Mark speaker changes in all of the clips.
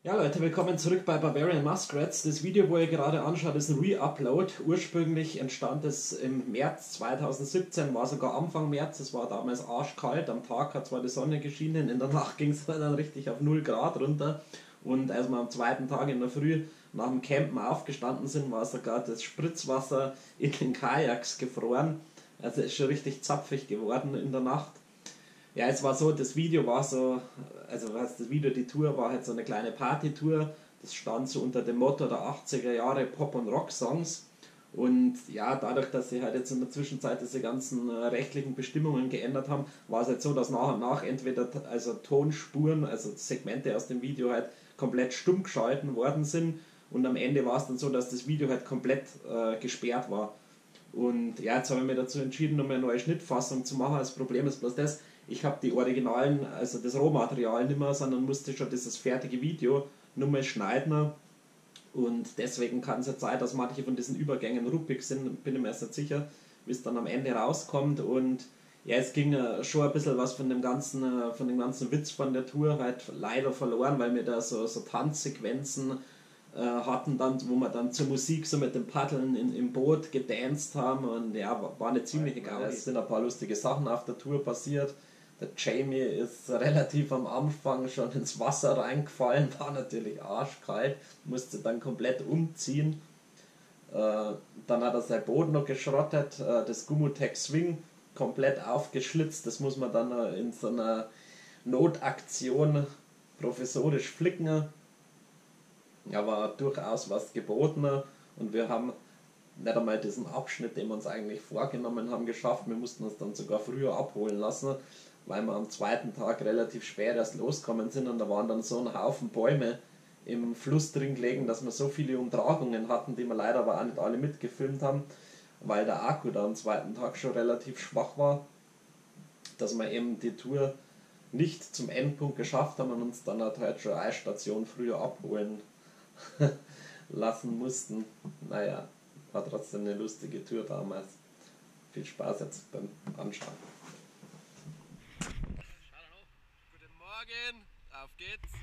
Speaker 1: Ja Leute, willkommen zurück bei Barbarian Muskrats. Das Video, wo ihr gerade anschaut, ist ein Re-Upload. Ursprünglich entstand es im März 2017, war sogar Anfang März, es war damals arschkalt. Am Tag hat zwar die Sonne geschienen, in der Nacht ging es dann richtig auf 0 Grad runter. Und als wir am zweiten Tag in der Früh nach dem Campen aufgestanden sind, war sogar das Spritzwasser in den Kajaks gefroren. Also es ist schon richtig zapfig geworden in der Nacht. Ja, es war so, das Video war so, also was das Video, die Tour war halt so eine kleine Partytour. Das stand so unter dem Motto der 80er Jahre Pop- und Rock-Songs. Und ja, dadurch, dass sie halt jetzt in der Zwischenzeit diese ganzen rechtlichen Bestimmungen geändert haben, war es halt so, dass nach und nach entweder also Tonspuren, also Segmente aus dem Video halt komplett stumm geschalten worden sind. Und am Ende war es dann so, dass das Video halt komplett gesperrt war. Und ja, jetzt habe ich mich dazu entschieden, um eine neue Schnittfassung zu machen. Das Problem ist bloß das, ich habe die Originalen, also das Rohmaterial nicht mehr, sondern musste schon dieses fertige Video nur mal schneiden. Und deswegen kann es jetzt sein, dass manche von diesen Übergängen ruppig sind, bin ich mir erst nicht sicher, wie es dann am Ende rauskommt. Und ja, es ging schon ein bisschen was von dem ganzen Witz von der Tour halt leider verloren, weil wir da so Tanzsequenzen hatten, dann, wo wir dann zur Musik so mit dem Paddeln im Boot gedanced haben. Und ja, war eine ziemliche Gaudi. Es sind ein paar lustige Sachen auf der Tour passiert. Der Jamie ist relativ am Anfang schon ins Wasser reingefallen, war natürlich arschkalt, musste dann komplett umziehen. Dann hat er sein Boot noch geschrottet, das Gumutec Swing komplett aufgeschlitzt, das muss man dann in so einer Notaktion professorisch flicken. Ja, war durchaus was geboten und wir haben nicht einmal diesen Abschnitt, den wir uns eigentlich vorgenommen haben, geschafft. Wir mussten uns dann sogar früher abholen lassen, weil wir am zweiten Tag relativ spät erst losgekommen sind und da waren dann so ein Haufen Bäume im Fluss drin gelegen, dass wir so viele Umtragungen hatten, die wir leider aber auch nicht alle mitgefilmt haben, weil der Akku da am zweiten Tag schon relativ schwach war, dass wir eben die Tour nicht zum Endpunkt geschafft haben und uns dann halt schon eine Station früher abholen lassen mussten. Naja, war trotzdem eine lustige Tour damals. Viel Spaß jetzt beim Anschauen.
Speaker 2: Guten Morgen, auf geht's.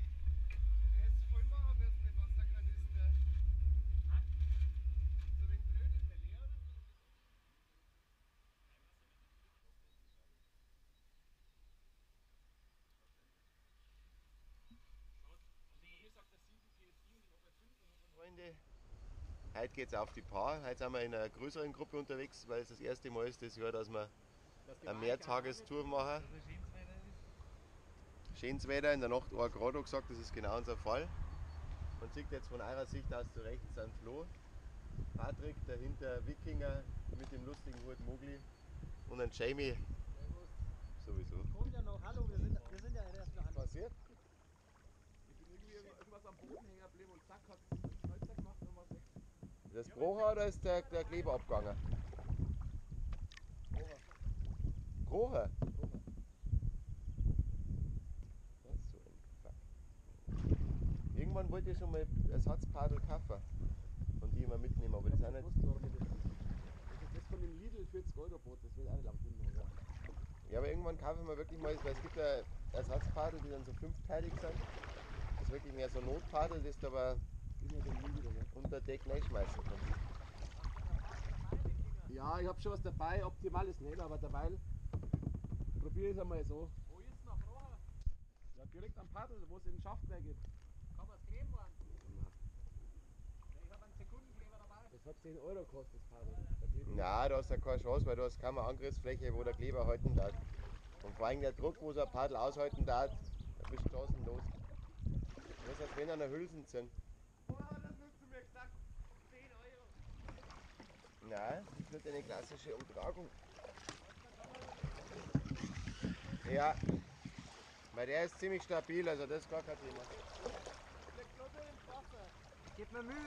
Speaker 2: Freunde, heute geht's auf die Paar. Heute sind wir in einer größeren Gruppe unterwegs, weil es das erste Mal ist das Jahr, dass wir eine Mehrtagestour machen. Schönes Wetter, in der Nacht 1 Grad hat gesagt, das ist genau unser Fall. Man sieht jetzt von eurer Sicht aus zu rechts sind Flo, Patrick, dahinter Wikinger mit dem lustigen Hut Mogli und ein Jamie. Sowieso.
Speaker 3: Kommt ja noch, hallo, wir sind ja erst noch an.
Speaker 2: Passiert?
Speaker 4: Ich bin irgendwie irgendwas am Boden hängen geblieben und zack hat es einen Schnäuzer gemacht und was weg.
Speaker 2: Ist das Brocher oder ist der Kleber abgegangen? Brocher? Das ist so ein Fuck. Irgendwann wollte ich schon mal Ersatzpadel kaufen und die immer mitnehmen, aber die sind nicht.
Speaker 4: Das ist das von dem Lidl 40 Euro Boot, das will auch nicht lang finden.
Speaker 2: Ja, aber irgendwann kaufen wir wirklich mal, weil es gibt ja Ersatzpadel, die dann so fünfteilig sind. Das ist wirklich mehr so ein Notpadel, das du aber unter Deck reinschmeißen kannst.
Speaker 4: Ja, ich habe schon was dabei, optimal ist nicht, aber derweil probiere ich es einmal so.
Speaker 3: Wo ist noch Rohr?
Speaker 4: Ja, direkt am Paddel, wo es in den Schaft reingeht.
Speaker 3: Kann man es kleben wollen? Ich habe einen Sekundenkleber dabei.
Speaker 4: Das hat 10 Euro gekostet, das Paddel.
Speaker 2: Na, du hast ja keine Chance, weil du hast keine Angriffsfläche, wo der Kleber halten darf. Und vor allem der Druck, wo so ein Paddel aushalten darf, da bist du chancenlos. Das ist, als wenn einer Hülsen sind.
Speaker 4: Oh, das hast du mir gesagt. 10 Euro.
Speaker 2: Nein, das wird eine klassische Umtragung. Ja, weil der ist ziemlich stabil, also das ist gar kein Thema.
Speaker 3: Gib mir Mühe.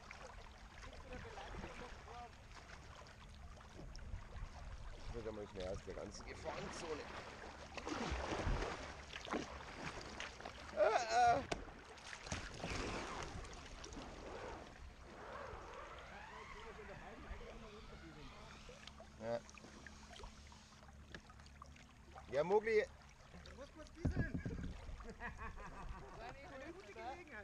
Speaker 2: Ich will mal schnell aus der ganzen Gefahrenzone. Ja. Ja, Mogli.
Speaker 3: Du musst kurz dieseln. Eine gute Gelegenheit.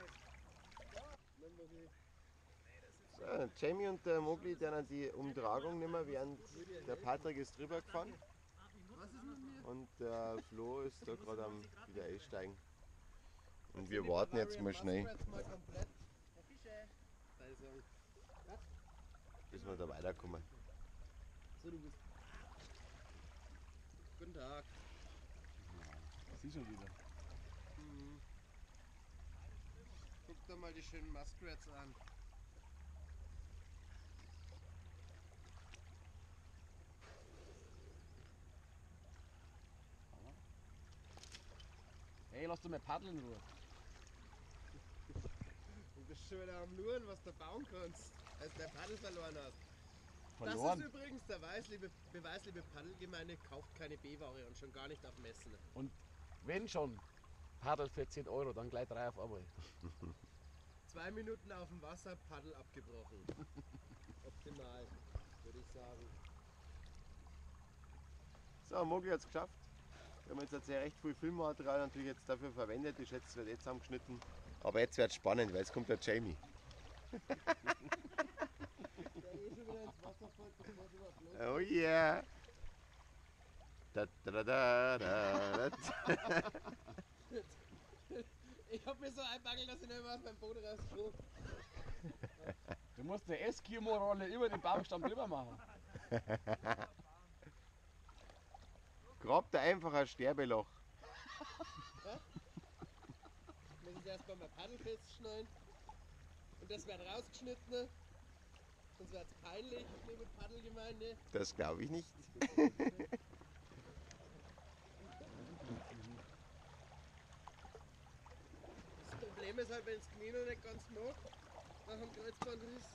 Speaker 2: So, Jamie und der Mogli, die dann die Umtragung nehmen, während der Patrick ist drüber gefahren.
Speaker 4: Was ist mit mir?
Speaker 2: Und der Flo ist da gerade am wieder einsteigen. Und wir warten jetzt mal schnell,
Speaker 4: Mal komplett.
Speaker 3: Herr Fische.
Speaker 2: bis wir da weiterkommen.
Speaker 4: So, du bist. Guten Tag.
Speaker 5: Sie schon wieder.
Speaker 4: Guck doch mal die schönen Muskrats an.
Speaker 5: Hey, lass doch mal paddeln in Ruhe.
Speaker 4: Du bist schon wieder am Luren, was du bauen kannst, als der Paddel verloren hat. Das
Speaker 5: Verloren.
Speaker 4: ist übrigens der Beweis, liebe Paddelgemeinde, kauft keine B-Ware und schon gar nicht auf Messen.
Speaker 5: Und wenn schon, Paddel für 10 Euro, dann gleich 3 auf einmal.
Speaker 4: 2 Minuten auf dem Wasser, Paddel abgebrochen. Optimal, würde ich sagen.
Speaker 2: So, Mogli hat es geschafft. Wir haben jetzt ja recht viel Filmmaterial natürlich jetzt dafür verwendet. Ich schätze, es wird jetzt zusammengeschnitten. Aber jetzt wird es spannend, weil jetzt kommt der Jamie.
Speaker 4: Der schon wieder ins Wasser fällt, bevor es überflog.
Speaker 2: Oh yeah! Da, da, da, da, da.
Speaker 4: Ich hab mir so einbaggelt, dass ich nicht mehr aus meinem Boot rauskomme.
Speaker 5: Du musst eine Eskimo-Rolle über den Baumstamm drüber machen.
Speaker 2: Grabt da einfach ein Sterbeloch.
Speaker 4: Ich muss jetzt erstmal mein Paddel festschneiden. Und das wird rausgeschnitten. Sonst wird es peinlich, liebe Paddelgemeinde.
Speaker 2: Das glaube ich nicht.
Speaker 4: Das Problem ist halt, wenn das Knie noch nicht ganz mag, nach dem Kreuzbandriss.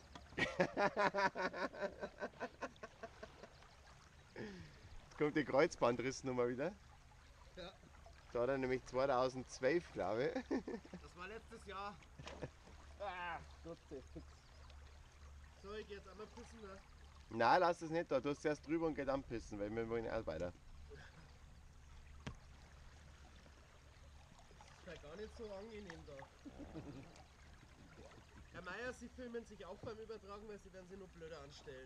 Speaker 2: Jetzt kommt die Kreuzbandrissnummer wieder.
Speaker 4: Ja,
Speaker 2: Da hat er nämlich 2012, glaube ich.
Speaker 4: das war letztes Jahr. So, ich geh jetzt einmal pissen, ne?
Speaker 2: Nein, lass es nicht da. Du hast erst drüber und geht dann pissen, weil wir wollen auch weiter.
Speaker 4: Das ist ja gar nicht so angenehm da. Herr Meier, Sie filmen sich auch beim Übertragen, weil Sie werden Sie nur blöder anstellen.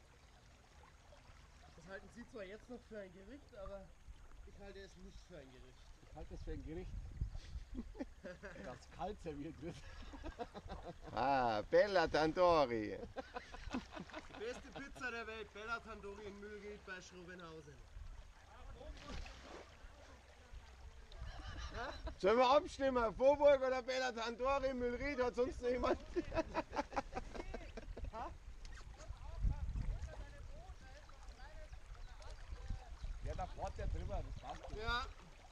Speaker 4: Das halten Sie zwar jetzt noch für ein Gericht, aber ich halte es nicht für ein Gericht.
Speaker 5: Ich halte das für ein Gericht, das kalt serviert wird.
Speaker 2: Ah, Bella Tandoori.
Speaker 4: Die beste Pizza der Welt, Bella Tandoori in Mühlried bei Schrobenhausen.
Speaker 2: Sollen wir abstimmen? Vorburg oder Bella Tandoori? Mühlried hat sonst noch jemand?
Speaker 5: Ja, da fährt der drüber, das passt schon.
Speaker 4: Ja.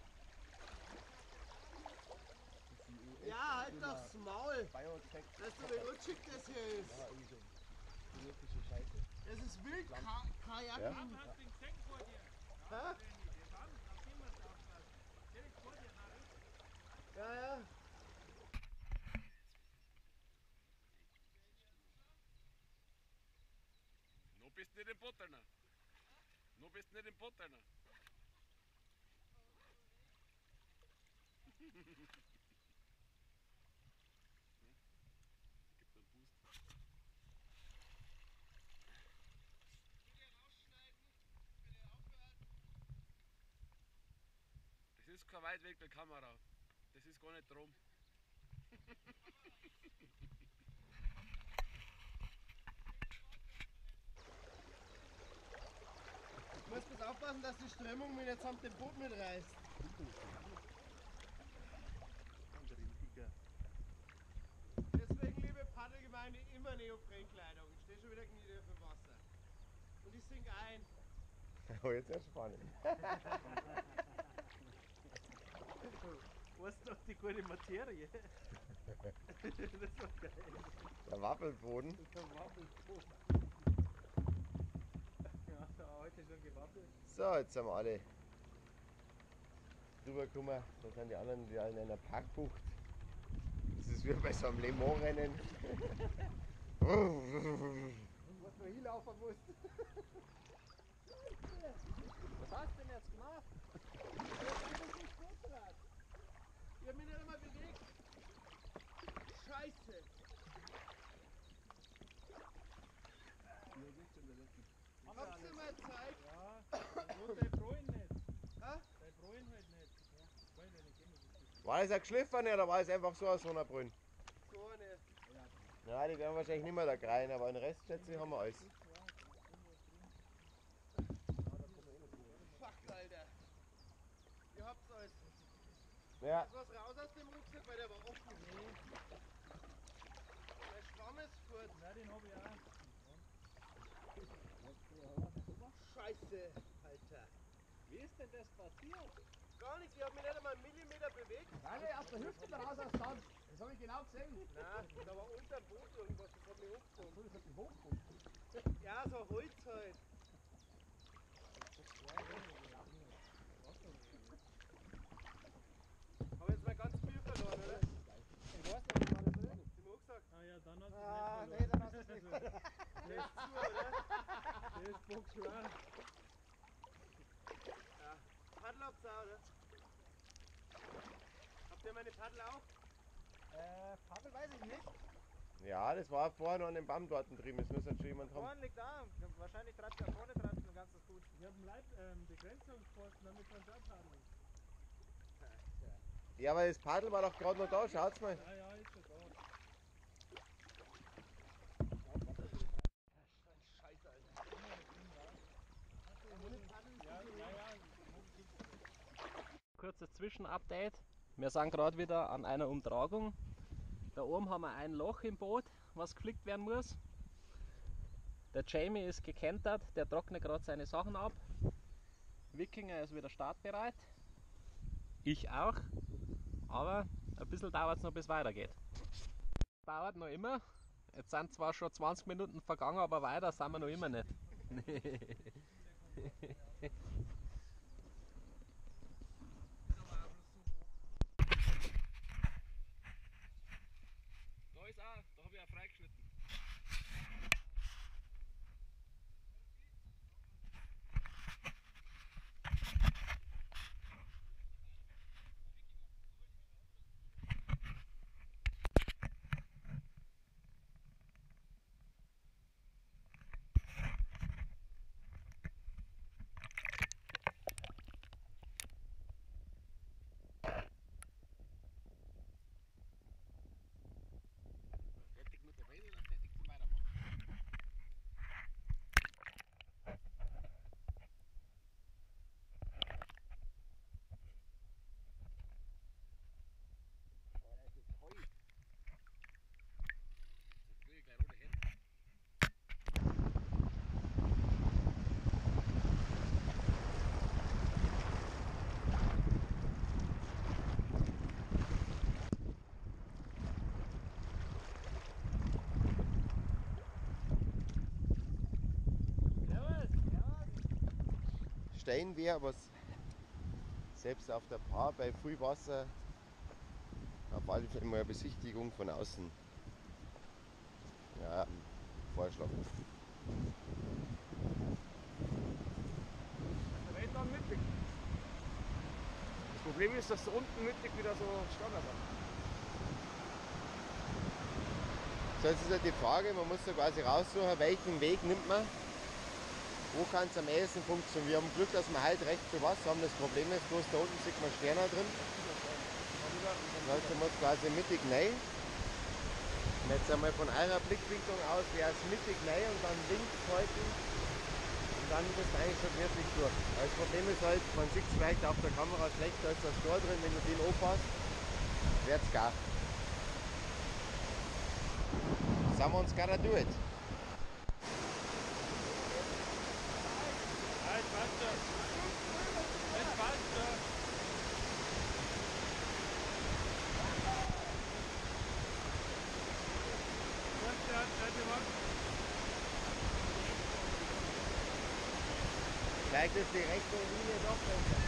Speaker 4: Ja, halt das Maul.
Speaker 5: Biotech,
Speaker 4: Weißt du, wie rutschig das hier ist?
Speaker 5: ja, irgendwie genetische Scheiße.
Speaker 4: Es ist wild, Kajaken.
Speaker 2: Ja.
Speaker 3: Hast du den Senk vor dir?
Speaker 4: Hä?
Speaker 3: Dann, nachdem wir es aufpassen. Direkt vor dir, Maris.
Speaker 4: Ja, ja.
Speaker 5: Nu bist nicht im Butter, ne? Nu bist nicht im Butter, ne? Gibt einen Boost. Das ist kein Weitwinkelkamera. Das ist gar nicht drum.
Speaker 4: Du musst bloß aufpassen, dass die Strömung mir jetzt samt dem Boot mitreißt. Deswegen, liebe Paddelgemeinde, immer Neoprenkleidung. Ich stehe schon wieder knietief im Wasser. Und ich sink ein.
Speaker 2: Oh, jetzt ist spannend.
Speaker 3: Was ist doch die gute Materie? Das war geil.
Speaker 2: Der Waffelboden.
Speaker 3: Der Waffel. Ja, heute schon gewappelt.
Speaker 2: So, jetzt sind wir alle rübergekommen. Da sind die anderen wieder in einer Parkbucht. Das ist wie bei so einem Le Mans-Rennen.
Speaker 3: Was du hinlaufen musst. Was hast du denn jetzt gemacht?
Speaker 4: Ich hab mich nicht einmal bewegt.
Speaker 2: War das ein geschliffener oder war es einfach so aus so einer Brünn?
Speaker 4: So eine.
Speaker 2: Ja, die werden wahrscheinlich nicht mehr da rein, aber den Rest schätze ich haben wir alles.
Speaker 4: Fuck, Alter. Ihr habt's alles.
Speaker 2: Ja,
Speaker 4: Ist was raus aus dem Rucksack, weil der war offen. Der Schwamm ist fort.
Speaker 3: Ja, den hab ich auch.
Speaker 4: Scheiße, Alter.
Speaker 3: Wie ist denn das passiert?
Speaker 4: Gar nichts, ich hab mich nicht einmal einen Millimeter bewegt.
Speaker 5: Alle aus der Hüfte da raus aus Sand. Das habe ich genau gesehen.
Speaker 4: Nein, da war unterm Boot irgendwas, das hat mich hochgezogen.
Speaker 5: So, das hat mich hochgehoben.
Speaker 4: Ja, so Holz halt. Hab jetzt mein ganzes Bier verloren, oder?
Speaker 3: Ich weiß nicht, war das drin?
Speaker 4: Im Rucksack.
Speaker 3: Ah ja, dann hast du
Speaker 4: Ah,
Speaker 3: es
Speaker 4: nee,
Speaker 3: nicht
Speaker 4: dann hast du es nicht verloren. Der ist zu, oder?
Speaker 3: verloren. Der ist bockschwer.
Speaker 4: Ja. Paddel habt's auch, oder? Habt ihr meine Paddel auch?
Speaker 3: Paddel weiß ich nicht.
Speaker 2: ja, das war vorne an dem Baum dort drüben. Es muss jetzt schon jemand haben.
Speaker 3: Vorne liegt da. Wahrscheinlich treibt er vorne treibt er ganz gut. Ich hab einen Begrenzungsposten, damit kannst du auch paddeln.
Speaker 2: Ja, aber das Paddel war doch gerade noch da, schaut's mal.
Speaker 3: Ja, ja, ist schon da.
Speaker 4: Scheiße, Alter.
Speaker 1: Kurzes Zwischenupdate. Wir sind gerade wieder an einer Umtragung. Da oben haben wir ein Loch im Boot, was geflickt werden muss. Der Jamie ist gekentert, der trocknet gerade seine Sachen ab. Wikinger ist wieder startbereit. Ich auch. Aber ein bisschen dauert es noch, bis es weitergeht. Dauert noch immer. Jetzt sind zwar schon 20 Minuten vergangen, aber weiter sind wir noch immer nicht.
Speaker 5: Da ist auch, da habe ich auch freigeschnitten. Fertig mit der Weide oder fertig zum Weitermachen? Oh, es ist kalt. Jetzt kriege ich gleich rote Hände.
Speaker 2: Stehen wir, was selbst auf der Paar bei viel Wasser auf alle Fälle mal eine Besichtigung von außen ja, vorschlagen.
Speaker 5: Der Wetter dann mittig. Das Problem ist, dass da unten mittig wieder so Standard hat.
Speaker 2: So, jetzt ist halt die Frage, man muss da quasi raussuchen, welchen Weg nimmt man, wo kann es am ehesten funktionieren. Wir haben Glück, dass wir heute recht viel Wasser haben. Das Problem ist bloß, da unten sieht man Sterner drin. Das heißt, man muss quasi mittig rein. Und jetzt einmal von eurer Blickwinklung aus wäre es mittig rein und dann links halten. Und dann bist du eigentlich schon wirklich durch. Aber das Problem ist halt, man sieht es vielleicht auf der Kamera schlechter, als das Tor drin. Wenn du den aufpasst, wird's gar. Someone's gotta do it.
Speaker 3: Jetzt passt er. Jetzt passt er.
Speaker 2: Vielleicht ist die rechte Linie doch besser.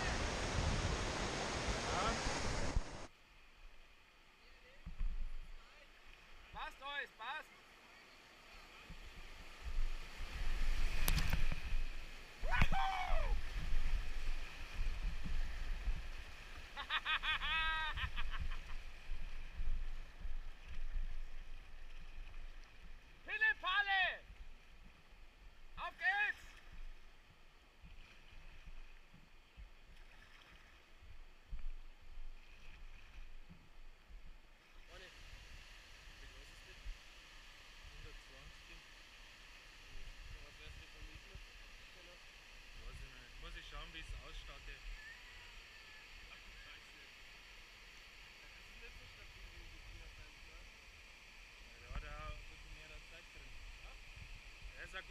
Speaker 5: Passt alles, passt. Pillepalle! Auf geht's!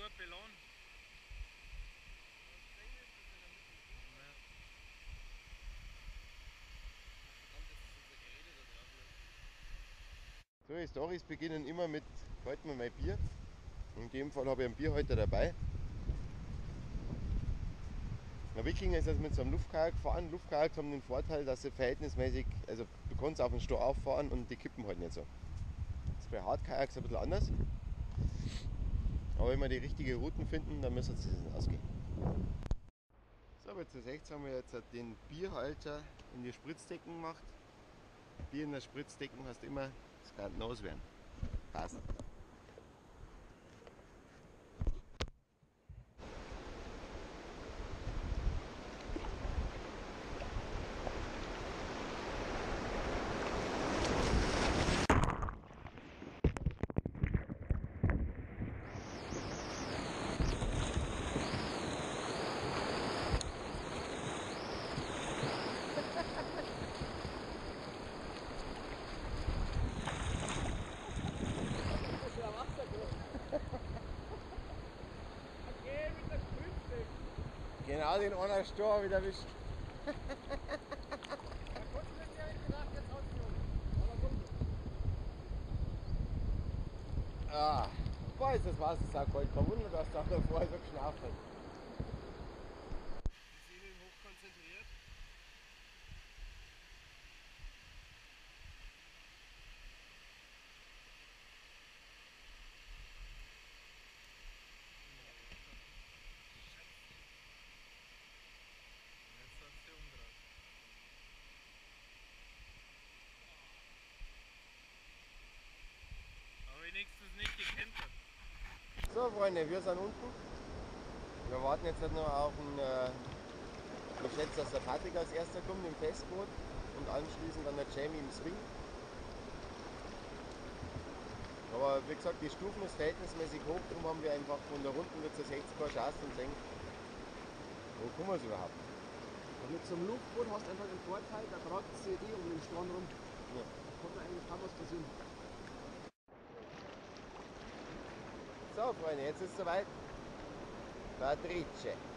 Speaker 3: gut beladen.
Speaker 2: So, die Storys beginnen immer mit, halt mir mein Bier. In dem Fall habe ich einen Bierhalter dabei. Der Wikinger ist jetzt mit so einem Luftkajak gefahren. Luftkajaks haben den Vorteil, dass sie verhältnismäßig, also du kannst auf den Stau auffahren und die kippen halt nicht so. Das ist bei Hardkajaks ein bisschen anders. Aber wenn wir die richtigen Routen finden, dann müssen sie es ausgehen. So, aber zu rechts haben wir jetzt den Bierhalter in die Spritzdecken gemacht. Bier in der Spritzdecken heißt immer, es kann nass werden. Passt. Genau den einer Stor wieder erwischt. Ah, boah, ist das Wasser saukalt. Kein Wunder, dass da vorher so geschnauft hat.
Speaker 4: Die Sehnen hoch konzentriert.
Speaker 3: Jetzt hat sie umgedreht. Aber wenigstens nicht gekentert.
Speaker 2: So Freunde, wir sind unten. Wir warten jetzt noch auf einen, ich schätze, dass der Patrick als erster kommt im Festboot und anschließend dann der Jamie im Swing. Aber wie gesagt, die Stufen ist verhältnismäßig hoch, darum haben wir einfach von der Runden mit zur 60er Chance und sehen, wo kommen wir überhaupt?
Speaker 5: Und mit so einem Luftboot hast du einfach den Vorteil, da tragt die CD um den Storn rum.
Speaker 2: Ja.
Speaker 5: Da kommt eigentlich kaum was passieren.
Speaker 2: So Freunde, jetzt ist es soweit. Patrice.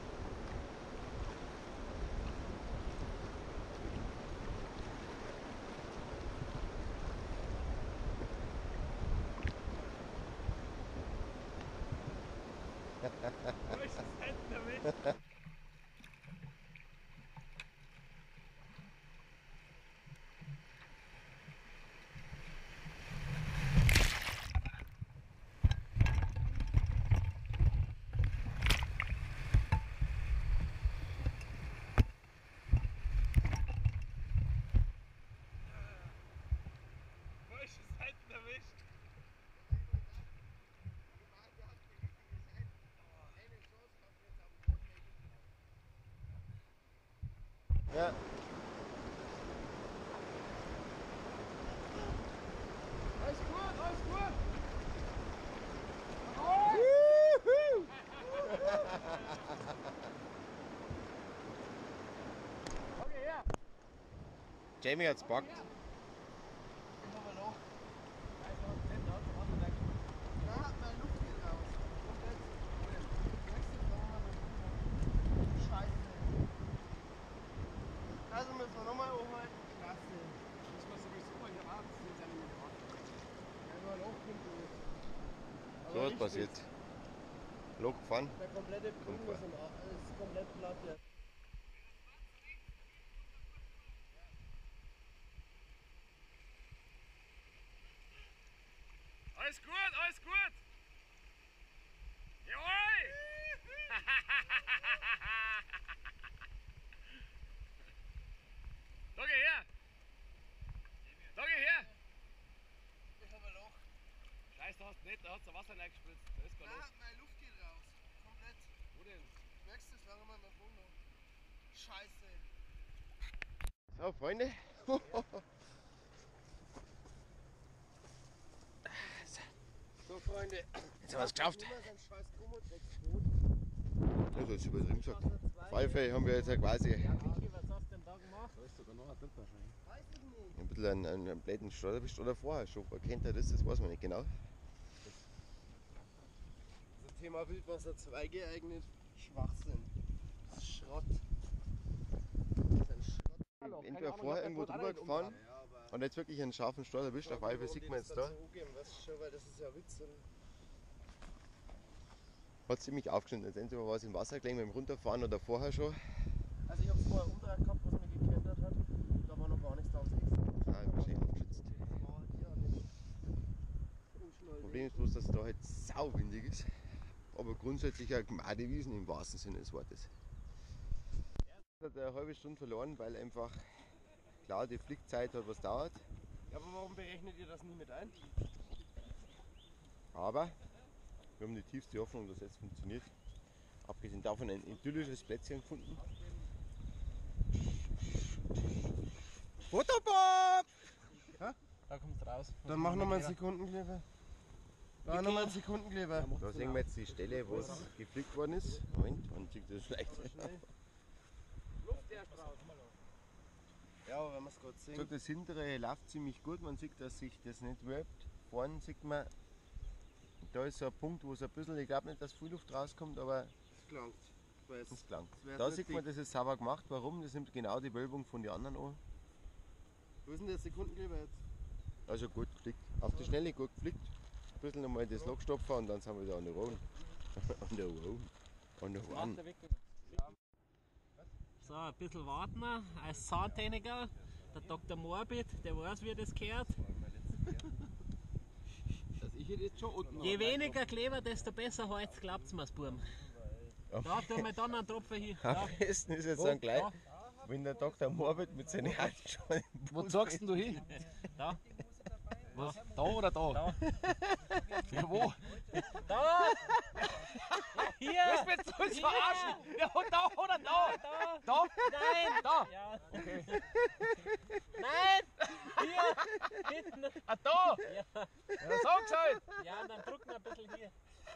Speaker 3: Wo ist das Händen erwischt? Wo ist das Händen erwischt?
Speaker 2: Ja.
Speaker 5: Alles gut, alles gut!
Speaker 2: Juhu!
Speaker 5: Okay, ja!
Speaker 2: Jamie hat's packt.
Speaker 4: Ich hab ein Loch. Da hat mein Luft geht raus. Scheiße. Also müssen wir nochmal hochhalten. Klasse.
Speaker 5: Das muss sowieso mal hier warten, das ist ja nicht mehr
Speaker 4: Ja, nur ein Loch kommt durch.
Speaker 2: So was passiert. Loch gefahren.
Speaker 4: Der komplette
Speaker 2: Kommt
Speaker 4: Boden
Speaker 2: vor.
Speaker 4: ist komplett platt jetzt.
Speaker 3: Alles gut, alles gut! Jawohl! Da geh her! Da geh her!
Speaker 4: Ich hab ein Loch.
Speaker 5: Scheiße, da hast du nicht, da hat Wasser reingespritzt. Da ist kein
Speaker 4: Da
Speaker 5: Loch.
Speaker 4: hat meine Luft geht raus. Komplett.
Speaker 5: Wo denn?
Speaker 4: Merkst du, das war immer mein Boden noch. Scheiße.
Speaker 2: So Freunde.
Speaker 4: So Freunde.
Speaker 2: Jetzt haben wir es geschafft.
Speaker 4: Immer sein scheiß Chromotex-Boot.
Speaker 2: Das ist übertrieben gesagt. Auf alle Fälle haben wir jetzt ja quasi
Speaker 3: Vicky, was hast du denn da gemacht?
Speaker 5: Da ist sogar noch ein dritter wahrscheinlich.
Speaker 4: Weiß ich nicht.
Speaker 2: ein bisschen einen bläden Stall erwischt oder vorher schon. Wer kennt er das? Das weiß man nicht genau.
Speaker 4: Thema Wildwasser 2 geeignet. Schwachsinn. Das ist Schrott. Das ist ein Schrott.
Speaker 2: Entweder vorher irgendwo drüber gefahren und jetzt wirklich einen scharfen Steuer erwischt, auf Pfeife sieht man jetzt da.
Speaker 4: Weil das ist ja Witz.
Speaker 2: Hat ziemlich aufgeschnitten. Jetzt entweder war es im Wasser gelegen beim Runterfahren oder vorher schon.
Speaker 4: Also ich habe es vorher umdreht gehabt, was mich gekentert hat. Da war noch gar nichts drauf.
Speaker 2: Ah, ich bin schön aufgeschützt. Problem ist bloß, dass es da halt sauwindig ist. Aber grundsätzlich eine gemeine Wiesen im wahrsten Sinne des Wortes. Er hat eine halbe Stunde verloren, weil einfach klar die Flickzeit hat was dauert.
Speaker 4: Ja, aber warum berechnet ihr das nie mit ein?
Speaker 2: Aber wir haben die tiefste Hoffnung, dass es funktioniert. Abgesehen davon ein idyllisches Plätzchen gefunden. Fotobob!
Speaker 3: Da kommt's raus.
Speaker 4: Dann mach nochmal einen Sekundenkleber. Da nochmal einen Sekundenkleber.
Speaker 2: Da sehen wir jetzt die Stelle, wo es geflickt worden ist. Moment, man sieht das vielleicht.
Speaker 4: Ja, aber wenn man es gerade
Speaker 2: So,
Speaker 4: sehen.
Speaker 2: das hintere läuft ziemlich gut, man sieht, dass sich das nicht wölbt. Vorne sieht man, da ist so ein Punkt, wo es ein bisschen, ich glaube nicht, dass viel Luft rauskommt, aber
Speaker 4: Das gelangt.
Speaker 2: es gelangt.
Speaker 4: wär's
Speaker 2: Da
Speaker 4: nicht
Speaker 2: sieht man,
Speaker 4: dick.
Speaker 2: das ist sauber gemacht. Warum? Das nimmt genau die Wölbung von den anderen an.
Speaker 4: Wo ist denn der Sekundenkleber jetzt?
Speaker 2: Also gut geflickt. Auf die Schnelle gut geflickt. Ein bisschen nochmal das Loch stopfen und dann sind wir wieder on the road. On the road. On the run.
Speaker 3: So, ein bisschen warten wir. Als Zahntechniker, der Dr. Morbid, der weiß, wie das gehört.
Speaker 5: Also ich hätte jetzt schon unten.
Speaker 3: Je weniger Kleber, desto besser Holz, glaubt's mir's, Buben. Da tun wir dann einen Tropfen hin.
Speaker 2: Am
Speaker 3: Da.
Speaker 2: besten ist jetzt dann gleich, wenn der Dr. Morbid mit seinen Handschuhen im
Speaker 5: Wo
Speaker 2: Bus
Speaker 5: zeigst denn du hin?
Speaker 3: Da.
Speaker 5: Was? Da oder da?
Speaker 3: Da.
Speaker 5: Ja, wo?
Speaker 3: Da! Hier!
Speaker 5: Das willst du uns verarschen? Ja, da oder da?
Speaker 3: Da!
Speaker 5: Da?
Speaker 3: Nein!
Speaker 5: Da?
Speaker 3: Ja. Nein! Hier! Hinten!
Speaker 5: Ah, da?
Speaker 3: Ja.
Speaker 5: Ja, sag gescheit!
Speaker 3: Ja, dann drücken wir ein bisschen hier.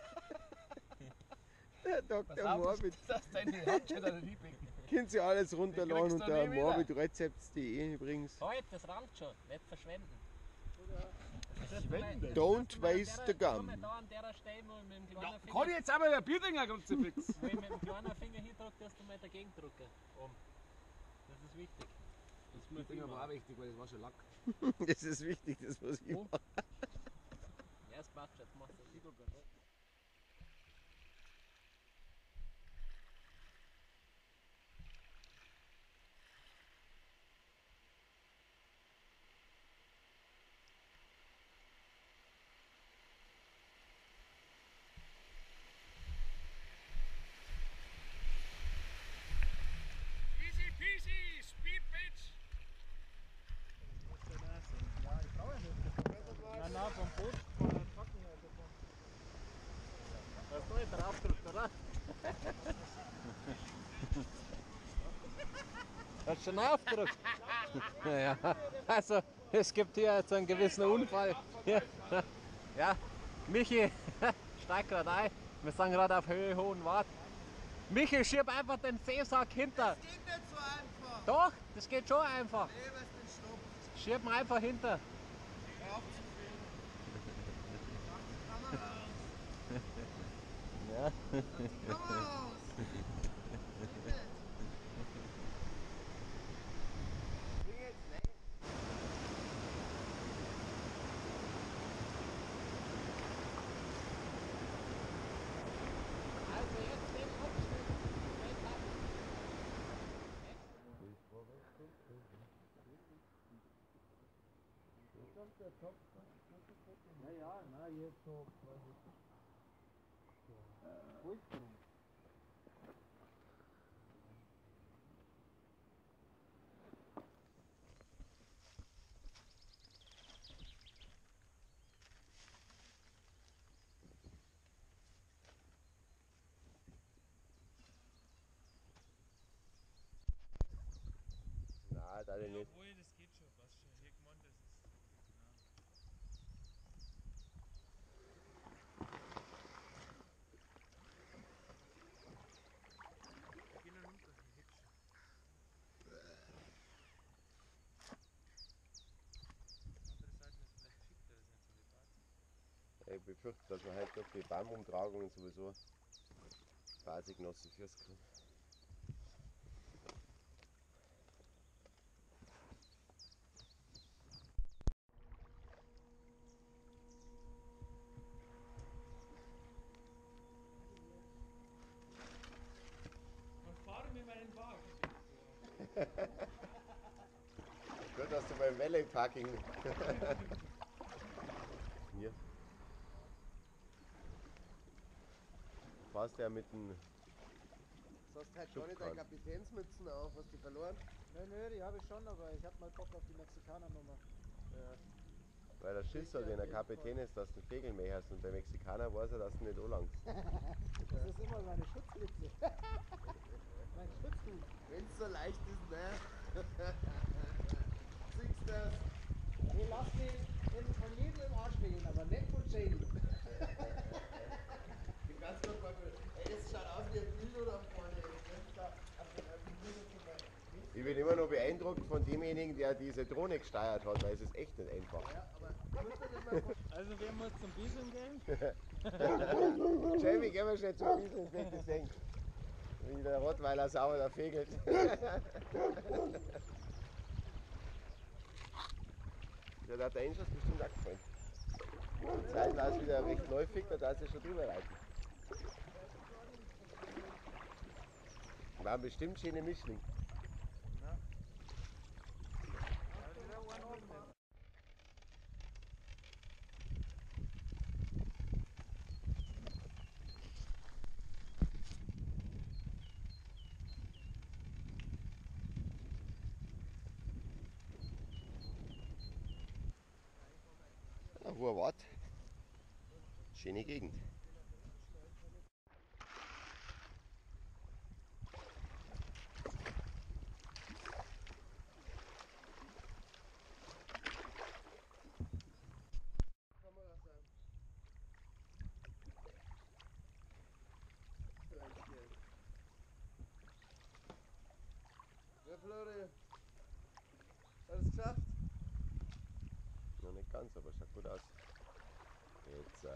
Speaker 2: Der Dr. Morbid.
Speaker 5: Dass deine Handschuhe da nicht hinblicken.
Speaker 2: Könnt ihr alles runterladen
Speaker 5: kriegst du
Speaker 2: unter
Speaker 5: nie wieder.
Speaker 2: morbidrezepts.de übrigens.
Speaker 3: Halt, das rankt schon. Nicht verschwenden.
Speaker 5: Verschwenden?
Speaker 2: Don't waste the gum.
Speaker 3: Da an der Stelle, wo ich mit dem kleinen
Speaker 5: Ja,
Speaker 3: Finger,
Speaker 5: kann ich jetzt einmal ein Bierdinger ganz fix?
Speaker 3: wo ich mit dem kleinen Finger hier drücke, dass du mal dagegen drücken. Das ist wichtig.
Speaker 5: Das Bierdinger war auch wichtig, weil das war schon Lack.
Speaker 2: Das ist wichtig, das muss ich machen.
Speaker 3: Ja, es passt schon. Jetzt machst du das.
Speaker 5: Easy peasy, speed bitch!
Speaker 3: Nein, nein, vom Boot, von der Trockenheit. Hast du nicht draufgedrückt, oder? Hast du schon aufgedrückt? Naja, also es gibt hier jetzt einen gewissen Unfall. Ja, ja. Michi, steig gerade ein. Wir sind gerade auf Höhe Hohen Wart. Michi, schieb einfach den Seesack hinter.
Speaker 4: Das geht nicht so einfach.
Speaker 3: Doch, das geht schon einfach.
Speaker 4: Nee, was den stoppt.
Speaker 3: Schieb ihn einfach hinter.
Speaker 4: Hör auf zu filmen.
Speaker 3: Ja.
Speaker 4: Die Kamera aus. Bring jetzt rein.
Speaker 3: Also jetzt den Abschnitt.
Speaker 2: Nein, da nicht.
Speaker 3: Obwohl, das geht schon. Was schon hier gemeint, das ist.
Speaker 2: befürchte, dass wir halt durch die Baumumtragungen sowieso Basegnossen fürs kriegen.
Speaker 1: Und fahre mir meinen Wagen.
Speaker 2: Gut, dass du beim Valet-Parking hier fährst ja mit dem
Speaker 4: Du hast halt gar nicht deine Kapitänsmützen auf, hast du verloren?
Speaker 6: Nö, die habe ich schon, aber ich habe mal Bock auf die Mexikanernummer.
Speaker 2: weil der Schiss hat, wenn er Kapitän ist, dass du den Fegel mehr hast und der Mexikaner weiß ja, dass du nicht anlangst.
Speaker 6: Das ist immer meine Schutzmütze. Mein Schutzhut.
Speaker 4: Wenn es so leicht ist, ne? Siehst du das?
Speaker 6: Nee, lass mich von jedem im Arsch wählen, aber nicht von Jamie.
Speaker 4: Du kannst doch mal. Ey, das schaut aus wie ein Dildo da vorne.
Speaker 2: Ich bin immer noch beeindruckt von demjenigen, der diese Drohne gesteuert hat, weil es ist echt nicht einfach.
Speaker 4: Ja, aber du musst dir das mal vorstellen.
Speaker 6: Also wer muss zum Bieseln gehen?
Speaker 2: Jamie, gehen wir schnell zum Wiesel ins Weg gesehen. Wie der Rottweiler sauer da fegelt. Ja, da hat der Angels bestimmt auch gefallen. Die Zeit war es wieder recht läufig, da darfst du schon drüber reiten. Waren bestimmt schöne Mischling. Ja, hoher Wart. Schöne Gegend.
Speaker 4: Kamera sein. Vielleicht hier. Ja, Flori. Hat es geschafft?
Speaker 2: Noch nicht ganz, aber schaut gut aus. Jetzt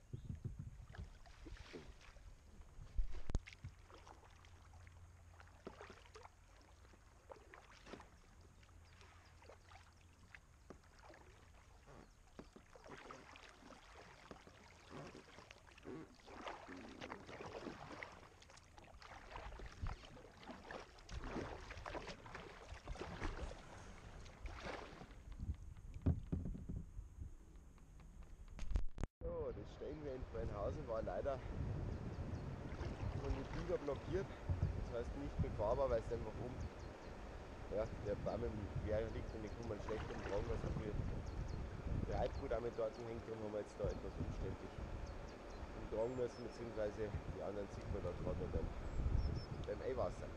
Speaker 2: so, das Stellen in Brennhausen war leider von den Flieger blockiert. Das heißt nicht befahrbar, weil es einfach der Baum im Quer liegt und die kann man schlecht umtragen, weil so viel Treibgut auch mit dort hängt. Darum haben wir jetzt da etwas umständlich umtragen müssen, beziehungsweise die anderen sieht man da gerade noch beim Eiwasser.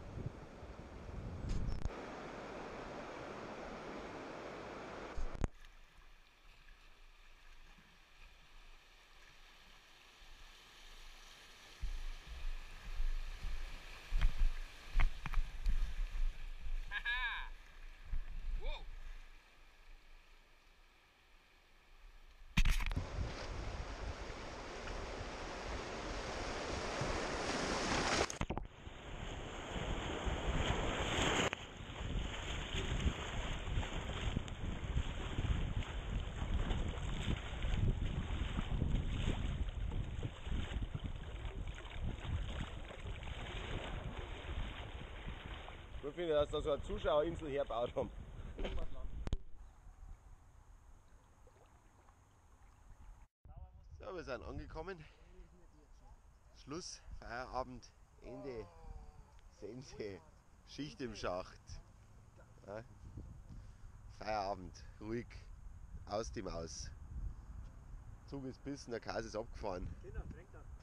Speaker 2: Ich finde, dass da so eine Zuschauerinsel hergebaut haben. So, wir sind angekommen. Schluss, Feierabend, Ende, Sense, Schicht im Schacht. Ja. Feierabend, ruhig, aus dem Aus. Zug ist bissen, der Käse ist abgefahren.
Speaker 6: Kinder, trink das.